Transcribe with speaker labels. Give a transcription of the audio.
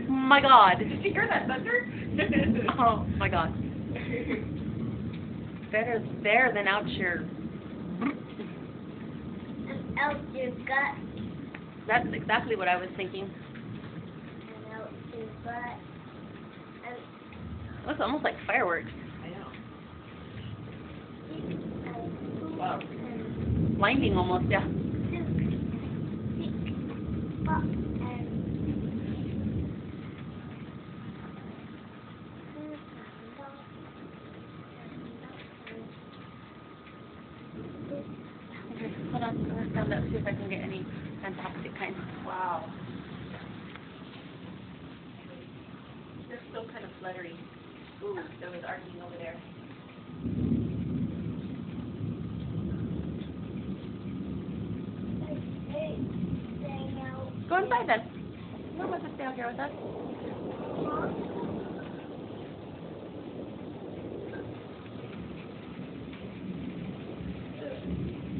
Speaker 1: my God.
Speaker 2: Did you hear that thunder?
Speaker 1: Oh my God. Better there than out your.
Speaker 3: And out your gut.
Speaker 1: That's exactly what I was thinking.
Speaker 3: And out your butt. And
Speaker 1: Looks almost like fireworks.
Speaker 2: I know.
Speaker 3: and
Speaker 2: Wow.
Speaker 3: and
Speaker 1: Blinding almost, yeah. Okay, hold on. I'm gonna stand up, see if I can get any fantastic kind.
Speaker 2: Wow.
Speaker 1: They're still kind of fluttery.
Speaker 2: Ooh, there was arcing over there.
Speaker 1: Go inside then. You don't have to stay out here with us.